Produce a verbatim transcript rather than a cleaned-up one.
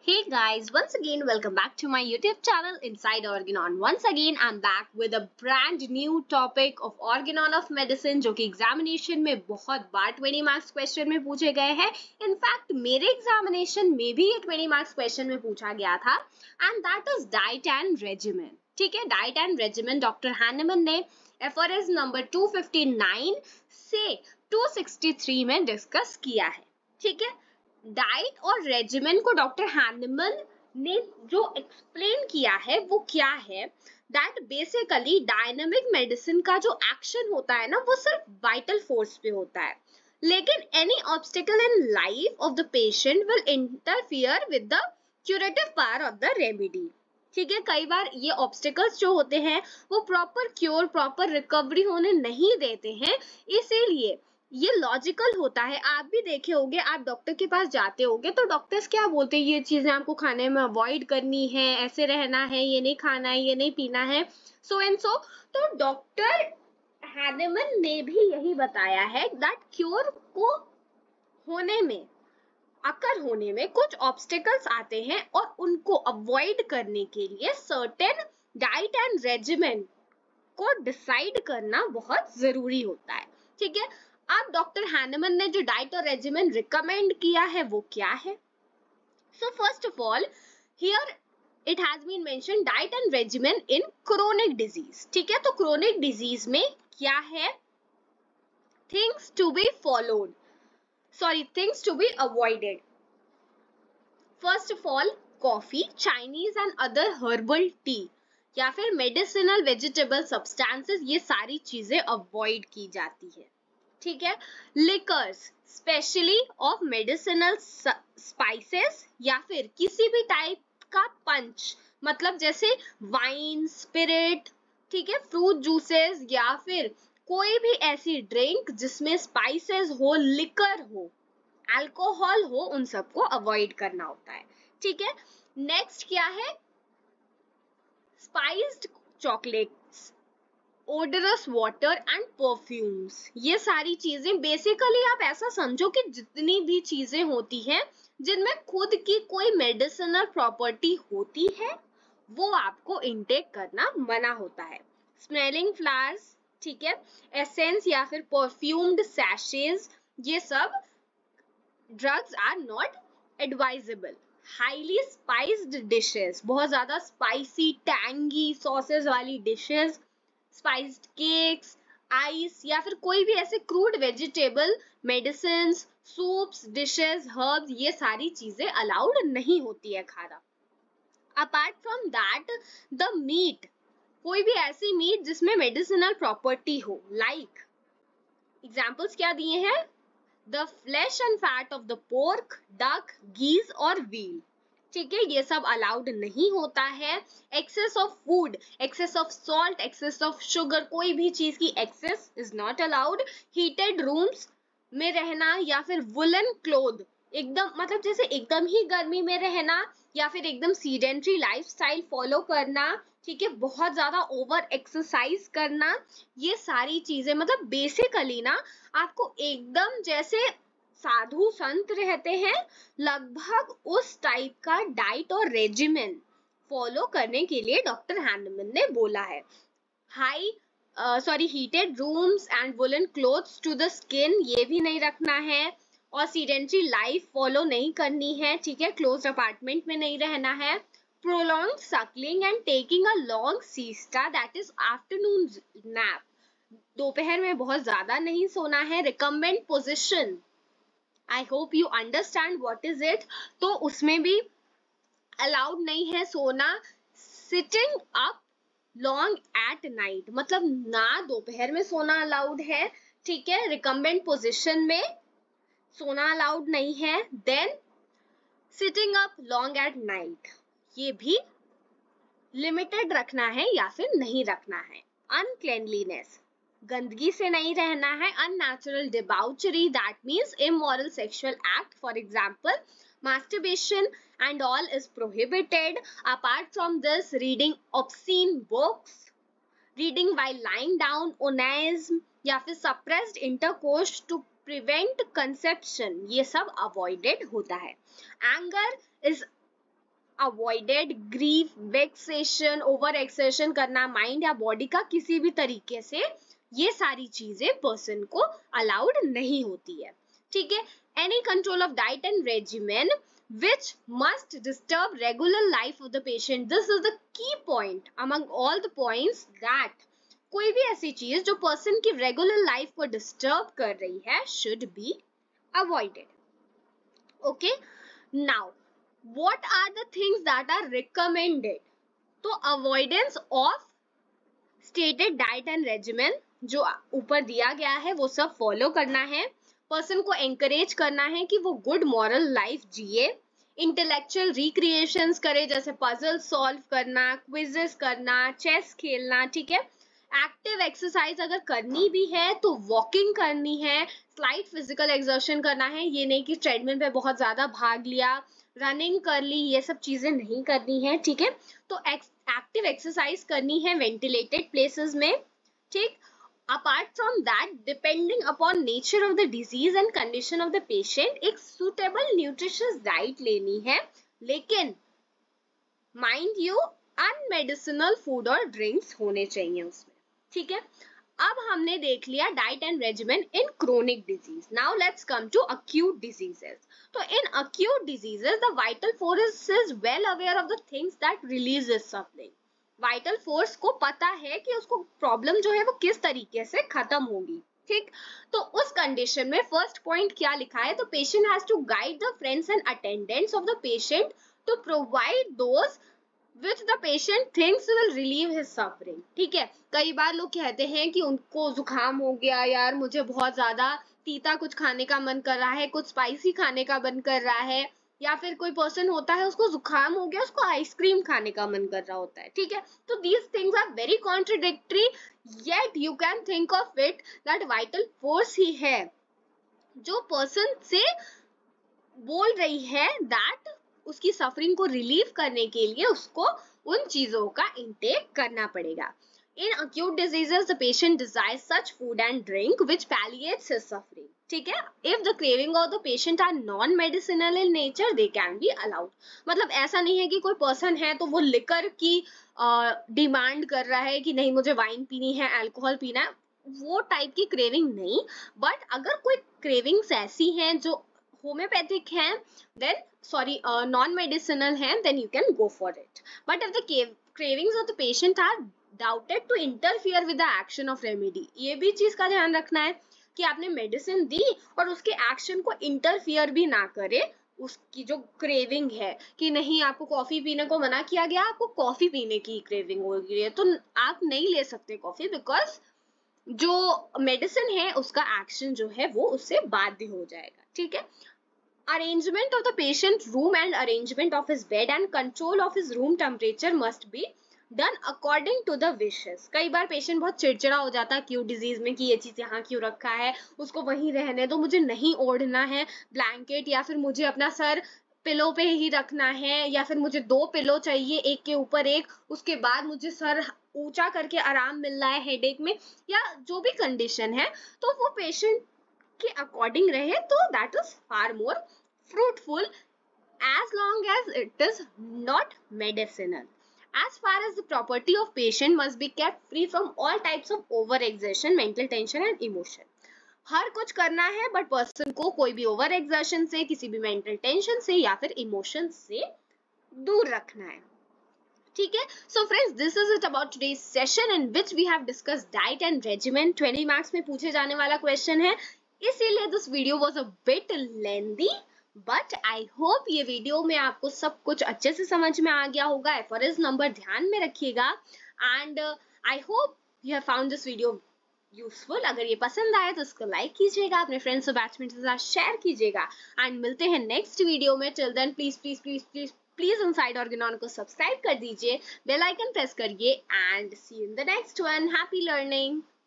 Hey guys, once again welcome back to my YouTube channel Inside Organon. Once again I'm back with a brand new topic of Organon of Medicine जो कि examination में बहुत बार twenty marks question में पूछे गए हैं. In fact मेरे examination में भी ये ट्वेंटी मार्क्स क्वेश्चन में पूछा गया था and that is diet and regimen. ठीक है, diet and regimen doctor Hahnemann ने FRS number two fifty nine से टू सिक्सटी थ्री में डिस्कस किया है. ठीक है, डाइट और रेजिमेन को डॉक्टर हैनेमन ने जो एक्सप्लेन किया है वो क्या है, दैट बेसिकली डायनामिक मेडिसिन का जो एक्शन होता है ना वो सिर्फ वाइटल फोर्स पे होता है, लेकिन any obstacle in life of the patient will interfere with the curative power of the remedy. ठीक है, कई बार ये ऑब्स्टिकल्स जो होते हैं वो प्रॉपर क्योर प्रॉपर रिकवरी होने नहीं देते हैं, इसीलिए ये लॉजिकल होता है. आप भी देखे होंगे, आप डॉक्टर के पास जाते होंगे तो डॉक्टर्स क्या बोलते हैं, ये चीजें आपको खाने में अवॉइड करनी है, ऐसे रहना है, ये नहीं खाना है, ये नहीं पीना है, सो एंड सो. तो डॉक्टर हैनेमन ने भी यही बताया है दैट क्योर को होने में अकर होने में कुछ ऑब्स्टिकल्स आते हैं और उनको अवॉइड करने के लिए सर्टेन डाइट एंड रेजिमेन को डिसाइड करना बहुत जरूरी होता है. ठीक है, अब डॉक्टर हैनेमन ने जो डाइट और रेजिमेन रिकमेंड किया है वो क्या है. So first of all here it has been mention diet and regimen in chronic disease. ठीक है, तो क्रोनिक डिजीज में क्या है, things to be followed sorry things to be avoided. First of all coffee, Chinese and other herbal tea या फिर medicinal vegetable substances, ये सारी चीजें अवॉइड की जाती है. ठीक है, liquors specially of medicinal spices या फिर किसी भी टाइप का पंच, मतलब जैसे वाइन, स्पिरिट, ठीक है, फ्रूट जूसेस या फिर कोई भी ऐसी ड्रिंक जिसमें स्पाइसेस हो, लिकर हो, अल्कोहल हो, उन सबको अवॉइड करना होता है. ठीक है, नेक्स्ट क्या है, spiced chocolates, odorous water and perfumes. ये सारी चीजें बेसिकली आप ऐसा समझो कि जितनी भी चीजें होती हैं जिनमें खुद की कोई मेडिसिनल प्रॉपर्टी होती है वो आपको इनटेक करना मना होता है. स्मेलिंग फ्लावर्स, ठीक है, एसेंस या फिर परफ्यूम्ड सैशेज, ये सब drugs are not advisable. Highly spiced dishes, बहुत ज्यादा स्पाइसी टैंगी सॉसेस वाली डिशेस, स्पाइस्ड केक्स, आइस या फिर कोई भी ऐसे crude vegetable medicine, soups, dishes, herbs, ये सारी चीजें अलाउड नहीं होती है खाना. Apart from that the meat, कोई भी ऐसी मीट जिसमें मेडिसिनल प्रॉपर्टी हो, लाइक एग्जांपल्स क्या दिए हैं, the flesh and fat of the pork, duck, geese और व्हील. ठीक है, ये सब अलाउड नहीं होता है. Excess of food, excess of salt, excess of sugar, कोई भी चीज की excess is not allowed. Heated rooms में रहना या फिर वुलन क्लोथ, एकदम मतलब जैसे एकदम ही गर्मी में रहना या फिर एकदम सीडेंट्री लाइफस्टाइल फॉलो करना. ठीक है, बहुत ज्यादा ओवर एक्सरसाइज करना, ये सारी चीजें मतलब बेसिकली ना आपको एकदम जैसे साधु संत रहते हैं लगभग उस टाइप का डाइट और रेजिमेन फॉलो करने के लिए डॉक्टर हैनेमन ने बोला है. High sorry heated rooms and woollen clothes to the skin, ये भी नहीं रखना है, और सीडेंट्री लाइफ फॉलो नहीं करनी है. ठीक है, क्लोज्ड अपार्टमेंट में नहीं रहना है. Prolong suckling and taking a long siesta, that is afternoon nap, दोपहर में बहुत ज्यादा नहीं सोना है. Recommend position, I hope you understand what is it. तो उसमें भी अलाउड नहीं है सोना. Sitting up long at night, मतलब ना दोपहर में सोना अलाउड है. ठीक है, रिकमेंड पोजिशन में सोना अलाउड नहीं है. Then sitting up long at night, ये भी लिमिटेड रखना है या फिर नहीं रखना है. अनक्लेनलीनेस, गंदगी से नहीं रहना है. Unnatural debauchery, that means immoral sexual act, for example masturbation and all is prohibited. Apart from this, reading obscene books, reading while lying down, onanism या फिर suppressed intercourse to prevent conception, ये सब avoided होता है. Anger is avoided, grief, vexation, over exertion करना mind या body का किसी भी तरीके से, ये सारी चीजें पर्सन को अलाउड नहीं होती है, ठीक है। Any control of diet and regimen which must disturb regular life of the patient. This is the key point among all the points that कोई भी ऐसी चीज जो पर्सन की रेगुलर लाइफ को डिस्टर्ब कर रही है should be avoided. Okay, now what are the things that are recommended? तो avoidance of stated diet and regimen जो ऊपर दिया गया है वो सब फॉलो करना है, पर्सन को एंकरेज करना है कि वो गुड मॉरल लाइफ जिए, इंटेलेक्चुअल रिक्रिएशंस करे जैसे पजल सॉल्व करना, क्विजेस करना, चेस खेलना, ठीक है। एक्टिव एक्सरसाइज अगर करनी भी है तो वॉकिंग करनी है, स्लाइट फिजिकल एक्सर्शन करना है, ये नहीं कि ट्रेडमिल पे बहुत ज्यादा भाग लिया, रनिंग कर ली, ये सब चीजें नहीं करनी है, ठीक है। तो एक्टिव एक्सरसाइज करनी है वेंटिलेटेड प्लेसेस में, ठीक। Apart from that, depending upon nature of the disease and condition of the patient, एक suitable nutritious diet लेनी है, लेकिन mind you unmedicinal food और drinks होने चाहिए उसमें, ठीक है। अब हमने देख लिया diet and regimen in chronic disease. Now let's come to acute diseases. तो in acute diseases, the vital force is well aware of the things that releases suffering. Vital force को पता है कि उसको प्रॉब्लम जो है वो किस तरीके से खत्म होगी, ठीक। तो उस कंडीशन में फर्स्ट पॉइंट क्या लिखा है, तो patient has to guide the friends and attendants of the patient to provide those which the patient thinks will relieve his suffering, ठीक है। कई बार लोग कहते हैं कि उनको जुकाम हो गया, यार मुझे बहुत ज्यादा तीता कुछ खाने का मन कर रहा है, कुछ स्पाइसी खाने का मन कर रहा है, या फिर कोई पर्सन होता है उसको जुकाम हो गया, उसको आइसक्रीम खाने का मन कर रहा होता है, ठीक है। तो these things are very contradictory, yet you can think of it that vital force ही है जो पर्सन से बोल रही है दैट उसकी सफरिंग को रिलीव करने के लिए उसको उन चीजों का इंटेक करना पड़ेगा। In acute diseases, the patient desires such food and drink which palliates his suffering. ठीक है, if the craving of the patient are non-medicinal in nature, they can be allowed. मतलब ऐसा नहीं है कि कोई पर्सन है तो वो लिकर की डिमांड uh, कर रहा है कि नहीं मुझे वाइन पीनी है, अल्कोहल पीना है, वो टाइप की क्रेविंग नहीं। बट अगर कोई क्रेविंग्स ऐसी हैं जो होम्योपैथिक हैं, देन सॉरी नॉन मेडिसिनल हैं, then you can go for it. But if the cravings of the patient are doubted to interfere with the action of remedy, ये भी चीज का ध्यान रखना है कि आपने मेडिसिन दी और उसके एक्शन को इंटरफियर भी ना करे उसकी जो क्रेविंग है, कि नहीं आपको कॉफी पीने को मना किया गया, आपको कॉफी पीने की क्रेविंग हो गई है तो आप नहीं ले सकते कॉफी, बिकॉज जो मेडिसिन है उसका एक्शन जो है वो उससे बाध्य हो जाएगा, ठीक है। Arrangement of the patient room and arrangement of his bed and control of his room temperature must be done according to the wishes. कई बार पेशेंट बहुत चिड़चिड़ा हो जाता है क्यू डिजीज में कि ये चीज यहाँ क्यों रखा है, उसको वहीं रहने दो, मुझे नहीं ओढ़ना है ब्लैंकेट, या फिर मुझे अपना सर पिलो पे ही रखना है, या फिर मुझे दो पिलो चाहिए एक के ऊपर एक, उसके बाद मुझे सर ऊंचा करके आराम मिल रहा है हेडेक में, या जो भी कंडीशन है, तो वो पेशेंट के अकॉर्डिंग रहे तो that is far more fruitful as long as it is not medicinal. As far as the property of patient must be kept free from all types of over exertion, mental tension and emotion. हर कुछ करना है but person को कोई भी over exertion से, किसी भी मेंटल टेंशन से या फिर इमोशन से दूर रखना है, ठीक है। So friends, this is it about today's session in which we have discuss diet and regiment. Twenty marks में पूछे जाने वाला क्वेश्चन है, इसीलिए this video was a bit lengthy, but I hope ये वीडियो में आपको सब कुछ अच्छे से समझ में आ गया होगा। एफआरएस नंबर ध्यान में रखिएगा and I hope you have found this video useful. अगर ये पसंद आए तो इसको लाइक कीजिएगा, अपने फ्रेंड्स और बैचमेट्स के साथ शेयर कीजिएगा एंड मिलते हैं नेक्स्ट वीडियो में। Till then please please please please please inside Organon को सब्सक्राइब कर दीजिए, बेल आइकन प्रेस करिए and see you in the next one. Happy learning.